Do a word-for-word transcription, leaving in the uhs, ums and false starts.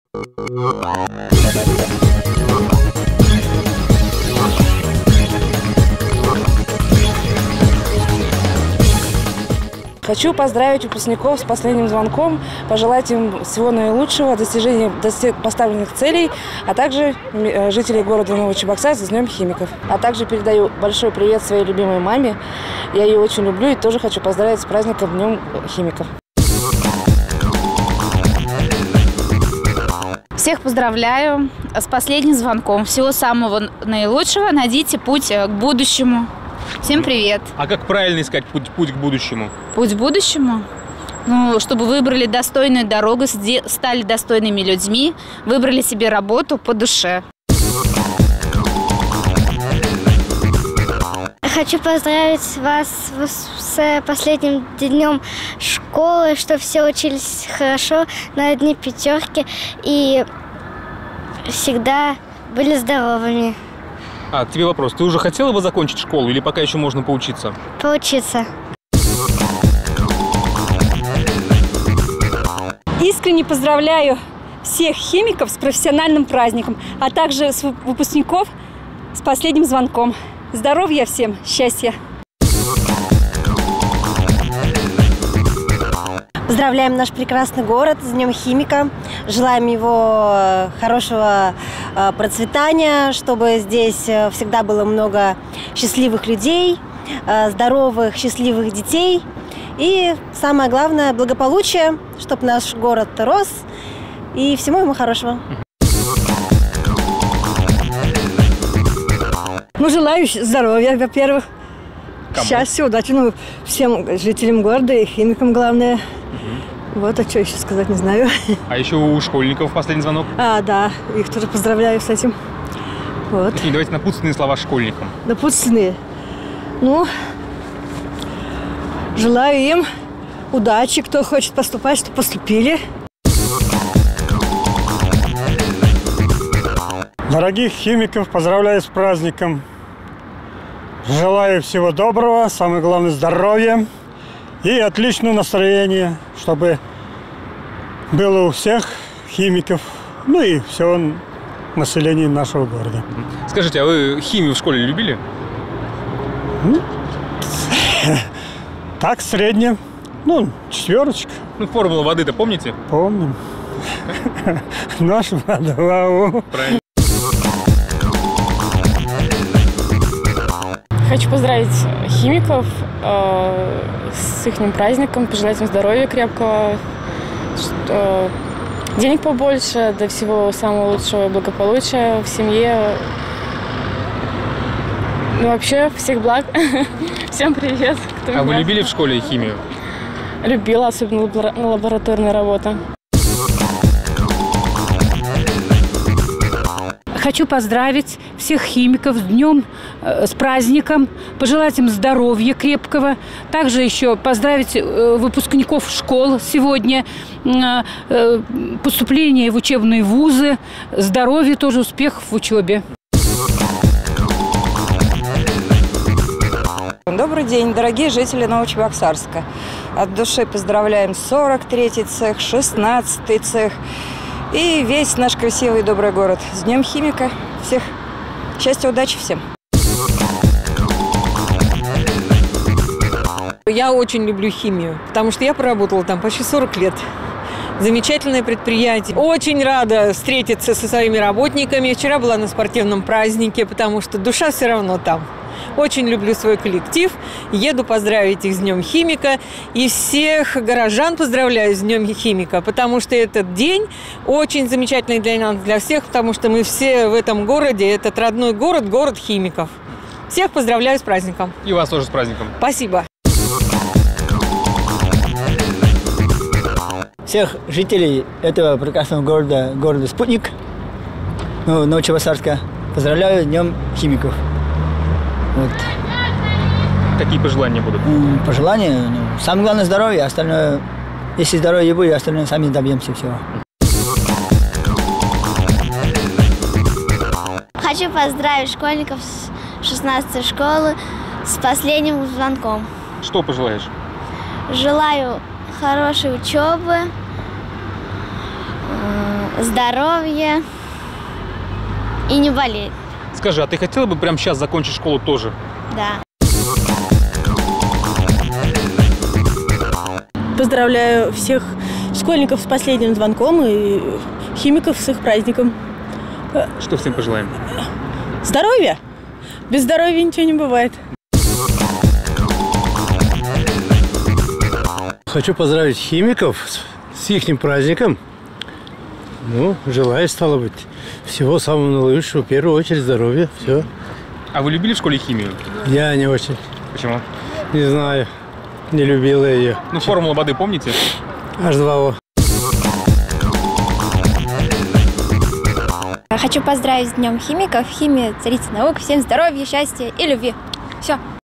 Хочу поздравить выпускников с последним звонком, пожелать им всего наилучшего, достижения поставленных целей, а также жителей города Новочебоксарск с Днем химиков. А также передаю большой привет своей любимой маме. Я ее очень люблю и тоже хочу поздравить с праздником Днем химиков. Всех поздравляю с последним звонком. Всего самого наилучшего. Найдите путь к будущему. Всем привет. А как правильно искать путь, путь к будущему? Путь к будущему? Ну, чтобы выбрали достойную дорогу, стали достойными людьми, выбрали себе работу по душе. Хочу поздравить вас с последним днем школы, чтобы все учились хорошо, на одни пятерки и всегда были здоровыми. А, к тебе вопрос. Ты уже хотела бы закончить школу или пока еще можно поучиться? Поучиться. Искренне поздравляю всех химиков с профессиональным праздником, а также с выпускников с последним звонком. Здоровья всем, счастья! Поздравляем наш прекрасный город с Днем химика. Желаем его хорошего процветания, чтобы здесь всегда было много счастливых людей, здоровых, счастливых детей. И самое главное, благополучие, чтобы наш город рос. И всему ему хорошего. Ну, желаю здоровья, во-первых. Счастья, удачи, ну, всем жителям города и химикам главное. Угу. Вот, а что еще сказать, не знаю. А еще у школьников последний звонок? А, да, их тоже поздравляю с этим. Вот. Какие, давайте напутственные слова школьникам. Напутственные? Ну, желаю им удачи, кто хочет поступать, чтобы поступили. Дорогих химиков поздравляю с праздником. Желаю всего доброго, самое главное здоровья и отличного настроения, чтобы было у всех химиков, ну и всего населения нашего города. Скажите, а вы химию в школе любили? Так, средне. Ну, четверочка. Ну, формулу воды-то помните? Помним. Наш вода. Правильно. Хочу поздравить химиков э, с их праздником, пожелать им здоровья крепкого, что, денег побольше, до всего самого лучшего благополучия в семье. Ну, вообще, всех благ. Всем привет. А вы любили в школе химию? Любила, особенно лабораторная работа. Хочу поздравить всех химиков с днем, э, с праздником, пожелать им здоровья крепкого. Также еще поздравить э, выпускников школ сегодня, э, э, поступления в учебные вузы, здоровья тоже, успехов в учебе. Добрый день, дорогие жители Новочебоксарска. От души поздравляем сорок третий цех, шестнадцатый цех. И весь наш красивый и добрый город. С Днем химика. Всех счастья, удачи всем. Я очень люблю химию, потому что я проработала там почти сорок лет. Замечательное предприятие. Очень рада встретиться со своими работниками. Вчера была на спортивном празднике, потому что душа все равно там. Очень люблю свой коллектив. Еду поздравить их с Днем химика. И всех горожан поздравляю с Днем химика, потому что этот день очень замечательный для нас, для всех, потому что мы все в этом городе, этот родной город, город химиков. Всех поздравляю с праздником. И вас тоже с праздником. Спасибо. Всех жителей этого прекрасного города, города Спутник, ну, Новочебоксарска, поздравляю с Днем химиков. Вот. Какие пожелания будут? Пожелания? Ну, самое главное здоровье, остальное, если здоровье будет, остальное сами добьемся всего. Хочу поздравить школьников с шестнадцатой школы с последним звонком. Что пожелаешь? Желаю хорошей учебы, здоровья и не болеть. Скажи, а ты хотела бы прямо сейчас закончить школу тоже? Да. Поздравляю всех школьников с последним звонком и химиков с их праздником. Что всем пожелаем? Здоровья! Без здоровья ничего не бывает. Хочу поздравить химиков с, с их праздником. Ну, желаю, стало быть, всего самого наилучшего. В первую очередь здоровья. Все. А вы любили в школе химию? Я не очень. Почему? Не знаю. Не любила ее. Ну, формулу воды помните? эйч два о. Хочу поздравить с Днем химиков. Химия – царица наук. Всем здоровья, счастья и любви. Все.